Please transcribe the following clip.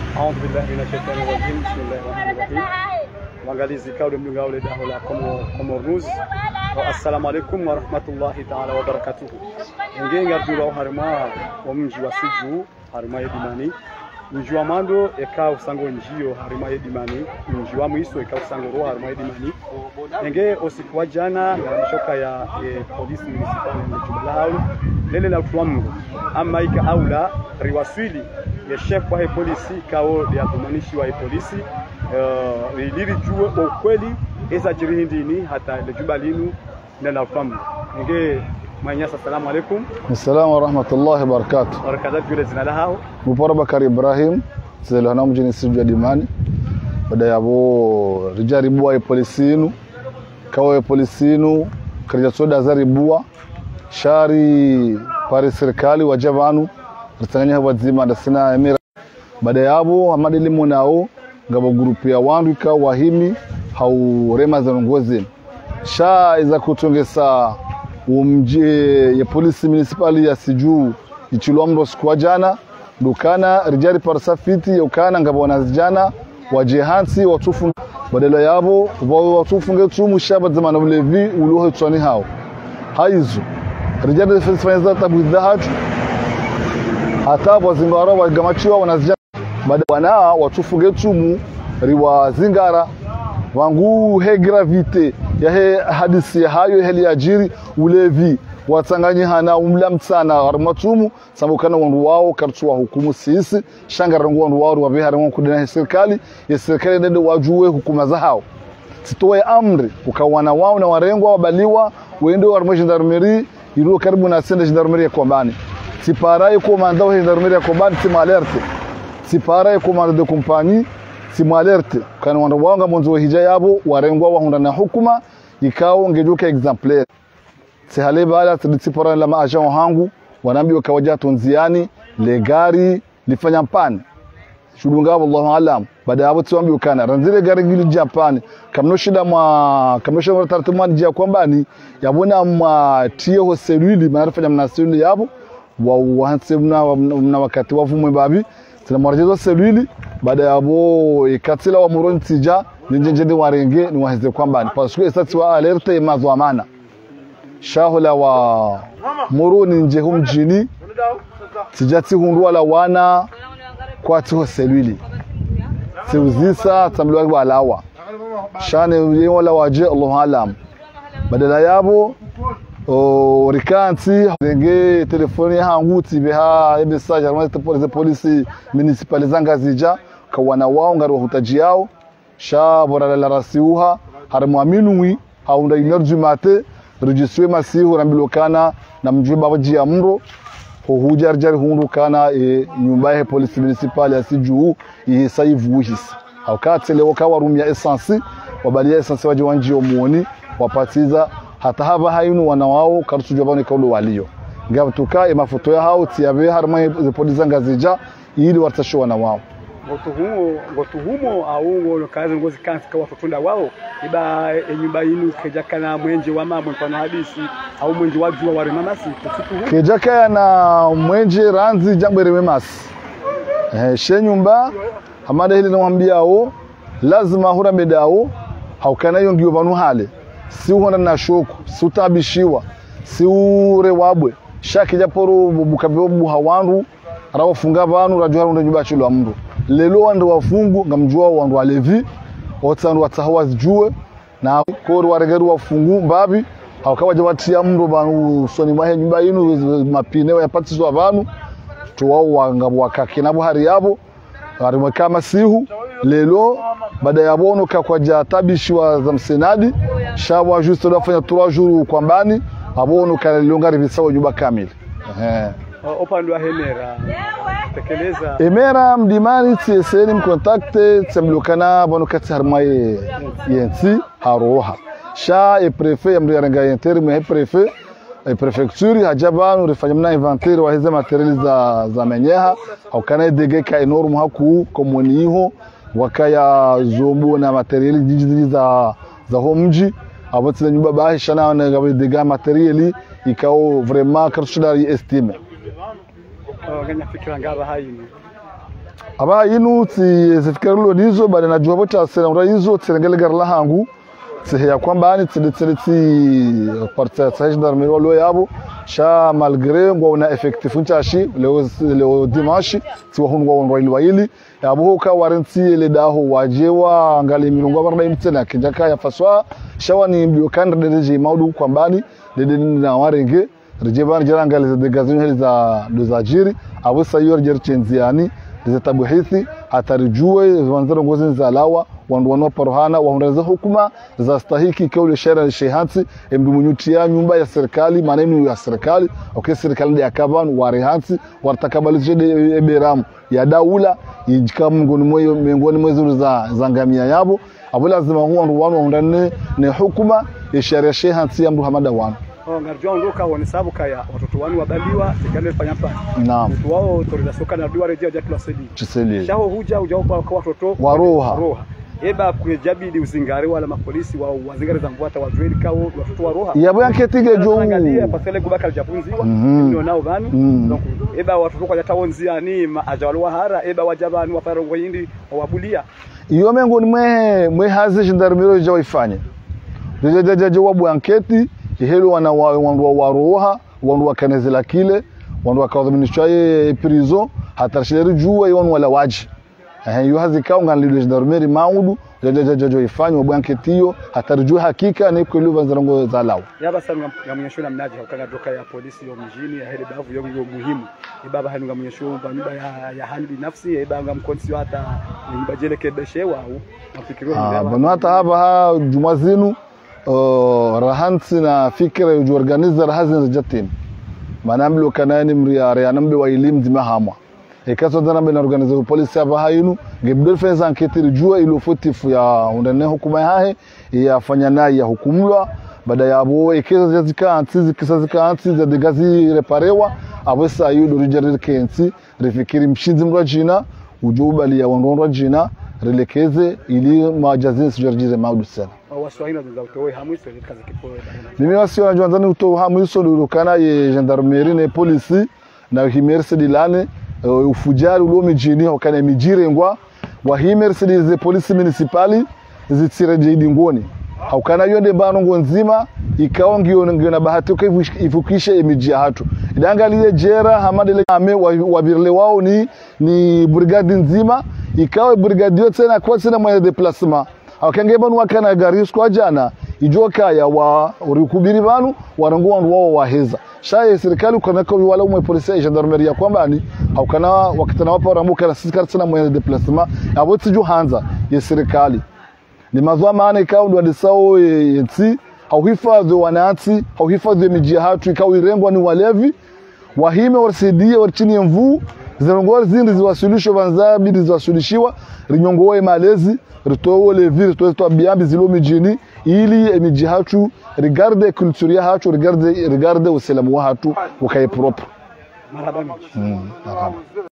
أعوذ بالله من الشيطان الرجيم. بسم الله الرحمن الرحيم. Wangalizi kaule mlungaule dahola como ruz. Assalamu alaikum wa rahmatullahi ta'ala wa barakatuhu. Ngenga dula harima wa mji wa Siju harima yedimani. Mji wa Mando eka usango njio harima yedimani. Mji wa Mwiso eka usango roho harima yedimani. Nge osikuwa jana mshoka ya polisi municipal ya Jumla haulu. Lele la utuamu ama ika aula riwaswili ya chef wa polisi kao ya tumanishi wa polisi lili juwe ukweli eza jiri ndini hata lejuba linu na la utuamu. Nge manyasa salamu alaikum. Assalamu wa rahmatullahi wa barakatuh. Barakatuh jule zina la hao. Mupara Bakari Ibrahim zelo na mjini Siju Dimani. Baada ya bo rijaribu wa polisi inu kao polisi inu kija soda zaribua shari pare serikali wajavanu ritanganya wazima dasina emira baada yabo amadelimu nao ngabo grupu ya wandu ka wahimi hau rema za ngozi sha iza kutongesa umje ya polisi municipali ya Siju ichilomro kwa jana dukana rijari parsafiti ya ukana ngabo wanazijana wajehansi watufu badala yabo watufunge tumu shaba zamana ulevi ulohe tsani hao haizo rijali fanya tabu dhahatu hata wazingara wa gamachiwa wanazijana baada wana watufunge tumu riwa zingara wangu he gravite ya he hadisi hayo heli ajiri ulevi watanganyi hana umlamtsana armatumu samukana wandu wao kartuwa hukumu sisi shangarangu wandu wao wa bihari kudena serikali ya serikali ndio wajue hukuma za hao sitoe amri ukawana wao na warengwa wabaliwa wende wa gendarmerie ilo karibu na sende gendarmerie ya Kombani siparai komanda wa gendarmerie ya Kombani tima alerte siparai komanda de compagnie tima alerte kana wanda wanga monzo hija yabo warengwa wahunda na hukuma ikao ngejuka exemplaire si hale bala tsipora la maajan hangu wanambi wakawaja tonziani le gari lifanya mpani shudunga wallahu alam baada hapo tuambi ukana ranzile gari gili Japan kamno shida tartumani jia Kombani yabona ma tio seluli manafanya mnasuli yabo wa wahansemna na wakati wavumwe babi tena marjezo seluli baada yabo ikatila wa muron tija njenjende warenge ni waheze Kombani parce que ça tu alerte mazo amana shahola wa muroni nje humjini tijati hundu wala wana kwa tiho seluli siuzisa tamliwa kwa alawa shane wala waje Allah alam badala yabo rikanti ngenge telefoni hangu tibeha message armata polisi municipal zanga zija kawana wao ngaro hutaji yao sha bora la rasiuha harmuaminui haunda inerji mate registre masihu rambilokana na mjue babaji ya mro hujarjar hundu kana nyumba ya polisi municipal ya Siju saivu hisi wakati leo kawa rumia essence wabalia essence waje wanji omuoni wapatiza hata haba hayunu wanawao kartu jobani kaulo walio ngabtuka mafoto ya hao tiabe harma polisi ngazija ili watasho wanawao ngotuhumo au kazi ngozi kansi kwa watunda wao iba nyumba yinu kejakana mwenje wa mambo kwa hadisi au mwenje wa jua wale mamasi kejaka na mwenje ranzi jambere memasi she nyumba hamada hili namwambia ao lazima hura medao haukana yongio banu hale si uhona na shoku si utabishiwa si ure wabwe shaki japoro bukabebu hawandu arawafunga banu rajwa ndo nyumba chilo amru lelo wandu wafungu ngamjua wandu walevi otsandu watahawa zijue na kori waregeru wafungu mbabi haukawaje watia mro banu soni mahe nyumba yinu mapine yapatizwa abantu tuwao wangabo wakakinabo hari yabo bari kama sihu lelo baada ya bono kakwaja tabishwa za msenadi shawa juste dafanya 3 jours Kombani abono kalilonga ribisawo juba kamili opandwa hemera tekeleza emera mdimani tseni mkontakte tsemlokana bono kati harmaye yensi haroha sha e prefet ya mranga yenter me prefet e prefecture hajabanu rifanyamna inventaire wa hizo materials za menyeha au kana degeka enorme haku komoniho wakaya zombo na materials jiji za homji abotse nyumba bahisha na ngabe dega materials ikao vraiment karshudari estime ganya fikira ngaba hayini aba inu ti zifikarilo nizo baada na jua bota sera hizo tsengele garla hangu ya kwamba ani tsi parta sa gendarmerie walo yabo sha malgré ngo na effectif ntashi leo dimanche ti wahunwa wonwa ili yabo ka waranti le daho wajewa ngali milungu barna imtena kinjaka ya faswa shawani mbiokan deje maudu kwambani dede na warenge rijeban jaranga de gazini za jiri abo sayor jerchenziani de tabuhithi atarijue wanzaro ngozi za lawa wanduano parohana waundaza hukuma za stahiki kauli shera shehansi mdumunyutia nyumba ya serikali maneno ya serikali okay serikali ya kaban warehansi wartakabalishe eberamu ya daula yijika miongoni mwezo za ngamia yabo abo lazima huwa waundane ne hukuma ya sheria shehansi ya Muhammad wan ngarjwa ndoka wanisabu kaya watoto wanu wabaliwa tikane fanya pana naam mtu wao torida soka na duwa rejea jatu asedi shaho huja ujaopa kwa watoto waroha eba kujabidi uzingari wala mapolisi wa wazingari za mvuata wa drill kao watoto wa roha yabo yanketige jo angalia pasele kubaka japunziwa ndio nao banu donc eba watoto kwa jatawonzia ni ajawalwa hara eba wajabani wa farongo yindi wabulia iyo mengo ni mwe hazi gendarmerie jo ifanye jeje wabu anketi ihelo wana wa roha wandu wakanezela kile wandu wakadhiminishwaye prison hatarshiri juwa yon wala waji yu hazikao ngani gendarmerie maudu jeje ifanywe bwanketio hatarjua hakika ni kweli vanzarongo za lao yaba sana ngamunyeshona mnaji hakanga doka ya polisi yo mjini ya hele bavu yo muhimu ibaba hanu ngamunyeshona banyuba ya hani binafsi ibanga mkonsi hata nibajele kebeshewa au nafikiri bano hata hapa jumazinu rahansi na fikra yuorganiza rahazin zajatin manamlo kanani mriare anambe wa elimu zimahama ekaso dana be na organize polisi hapa hayinu gebdol fenza anketiri jua ilo fotifu ya undane hukuma yahe ya fanya naye ya hukumlwa baada ya abo ekeza zika antizi kisa zika antizi de gazi reparewa abesa yudo rijarir kensi refikiri mshinzi mrajina ujubali ya wandonro jina relekeze ili majazini sijarjize maudu sana waswahili za utoe hamwiso kazi kipoe mimi wasio najuanzani utoe hamwiso lukana ye gendarmerie na polisi na himerse dilane ufujari ulo mijini wakana mijirengwa wa himerse de polisi municipali zitire jidingoni haukana yonde banongo nzima ikawa ngio na bahati ivukishe emijia hatu idangalie jera hamadele ame wabirle wao ni brigade nzima ikawa brigade yote na kwa sina mwenye déplacement haukenge banu wakana gari kwa jana ijoka ya wa urikubiri banu warango wandu wao waheza shaye serikali ukanaka wala umwe polisi ya gendarmerie ya kwamba ni haukana wakitana wapa ramuka na sisi karsana mwenye déplacement aboti ju hanza ya serikali ni mazwa maana ikawa ndo adisao yeti hauhifadhi wanati hauhifadhi mijia hatu ikawa irengwa ni walevi wahime warsidie warchini mvu zirongwa zindi ziwasilisho banzabi ziwasilishiwa rinyongoe malezi ritowo levi ritowo biambi zilo mijini ili emiji hatu regarde culture ya hatu regarde uselamu wa hatu ukae propre marhaba